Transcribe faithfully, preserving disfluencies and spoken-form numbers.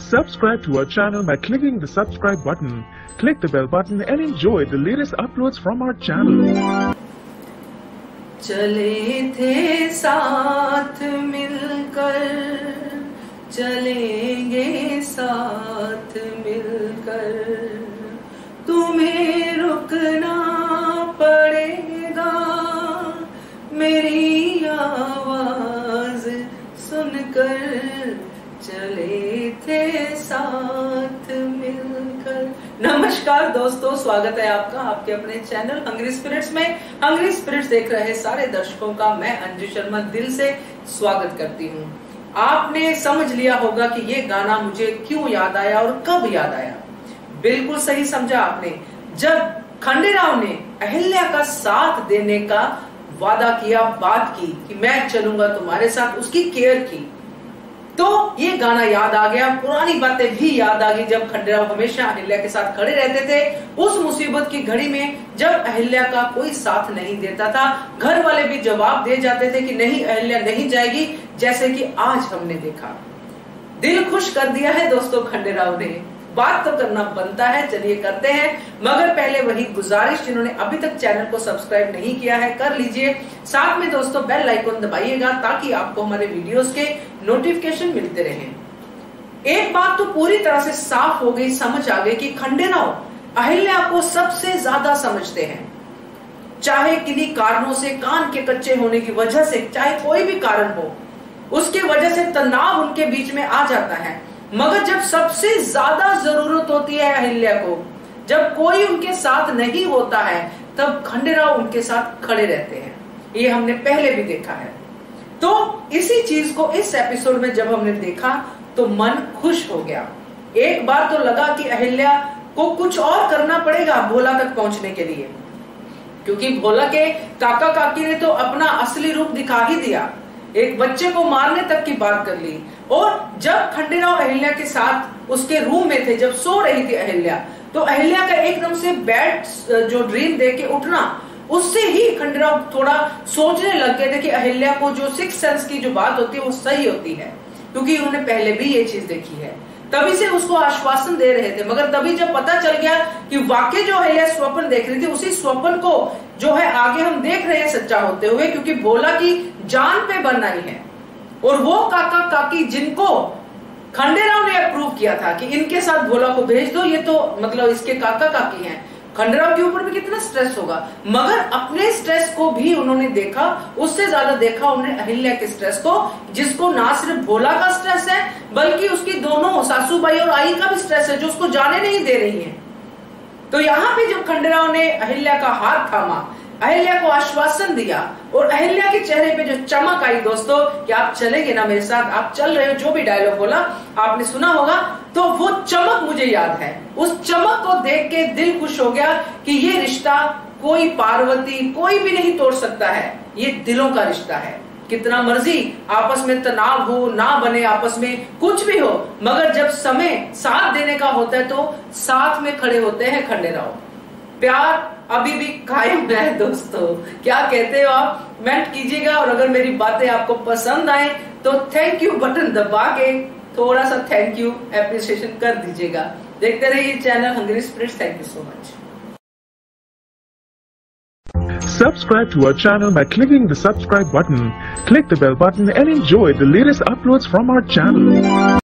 Subscribe to our channel by clicking the subscribe button. Click the bell button and enjoy the latest uploads from our channel. चले थे साथ मिलकर, चलेंगे साथ मिलकर, तुम्हें रुकना पड़ेगा, मेरी आवाज सुनकर, चले थे साथ मिलकर। नमस्कार दोस्तों, स्वागत है आपका आपके अपने चैनल हंग्री स्पिरिट्स में। हंग्री स्पिरिट्स देख रहे सारे दर्शकों का मैं अंजू शर्मा दिल से स्वागत करती हूँ। आपने समझ लिया होगा कि ये गाना मुझे क्यों याद आया और कब याद आया। बिल्कुल सही समझा आपने। जब खंडेराव ने अहिल्या का साथ देने का वादा किया, बात की कि मैं चलूंगा तुम्हारे साथ, उसकी केयर की, तो ये गाना याद आ गया। पुरानी बातें भी याद आ गई जब खंडेराव हमेशा अहिल्या के साथ खड़े रहते थे। उस मुसीबत की घड़ी में जब अहिल्या का कोई साथ नहीं देता था, घर वाले भी जवाब दे जाते थे कि नहीं, अहिल्या नहीं जाएगी, जैसे कि आज हमने देखा। दिल खुश कर दिया है दोस्तों खंडेराव ने। बात तो करना बनता है, चलिए करते हैं। मगर पहले वही गुजारिश, जिन्होंने अभी तक चैनल को सब्सक्राइब नहीं किया है कर लीजिए। साथ में दोस्तों बेल आइकन दबाइएगा ताकि आपको हमारे वीडियोस के नोटिफिकेशन मिलते रहें। एक बात तो पूरी तरह से साफ हो गई, समझ आ गई कि खंडेराव अहिल्या को सबसे ज्यादा समझते हैं। चाहे किन्हीं कारणों से, कान के कच्चे होने की वजह से, चाहे कोई भी कारण हो, उसके वजह से तनाव उनके बीच में आ जाता है। मगर जब सबसे ज्यादा जरूरत होती है अहिल्या को, जब कोई उनके साथ नहीं होता है, तब खंडेराव उनके साथ खड़े रहते हैं। ये हमने पहले भी देखा है। तो इसी चीज को इस एपिसोड में जब हमने देखा तो मन खुश हो गया। एक बार तो लगा कि अहिल्या को कुछ और करना पड़ेगा भोला तक पहुंचने के लिए, क्योंकि भोला के काका काकी ने तो अपना असली रूप दिखा ही दिया, एक बच्चे को मारने तक की बात कर ली। और जब खंडेराव अहिल्या के साथ उसके रूम में थे, जब सो रही थी अहिल्या, तो अहिल्या का एकदम से बैड जो ड्रीम देख के उठना, उससे ही खंडेराव थोड़ा सोचने लग गए थे कि अहिल्या को जो सिक्स सेंस की जो बात होती है वो सही होती है, क्योंकि उन्होंने पहले भी ये चीज देखी है। तभी से उसको आश्वासन दे रहे थे। मगर तभी जब पता चल गया कि वाकई जो अहिल्या स्वप्न देख रही थी, उसी स्वप्न को जो है आगे हम देख रहे हैं सच्चा होते हुए, क्योंकि भोला की जान पे बन आई है। और वो काका काकी जिनको खंडेराव ने अप्रूव किया था कि इनके साथ भोला को भेज दो, ये तो मतलब इसके काका काकी हैं, खंडेराव के ऊपर भी कितना स्ट्रेस होगा। मगर अपने स्ट्रेस को भी उन्होंने देखा, उससे ज्यादा देखा उन्होंने अहिल्या के स्ट्रेस को, जिसको ना सिर्फ भोला का स्ट्रेस है बल्कि उसकी दोनों सासूबाई और आई का भी स्ट्रेस है, जो उसको जाने नहीं दे रही है। तो यहाँ पे जब खंडेराव ने अहिल्या का हाथ थामा, अहिल्या को आश्वासन दिया, और अहिल्या के चेहरे पे जो चमक आई दोस्तों कि आप चलेंगे ना मेरे साथ, आप चल रहे हो, जो भी डायलॉग बोला आपने सुना होगा, तो वो चमक मुझे याद है। उस चमक को देख के दिल खुश हो गया कि ये रिश्ता कोई पार्वती, कोई भी नहीं तोड़ सकता है। ये दिलों का रिश्ता है। कितना मर्जी आपस में तनाव हो, ना बने आपस में, कुछ भी हो, मगर जब समय साथ देने का होता है तो साथ में खड़े होते हैं खंडेराव। प्यार अभी भी कायम है दोस्तों। क्या कहते हो आप? कमेंट कीजिएगा। और अगर मेरी बातें आपको पसंद आए तो थैंक यू बटन दबा के थोड़ा सा थैंक यू एप्रिसिएशन कर दीजिएगा। देखते रहिए channel hungry spirits. Thank you so much. Subscribe to our channel by clicking the subscribe button. Click the bell button and enjoy the latest uploads from our channel.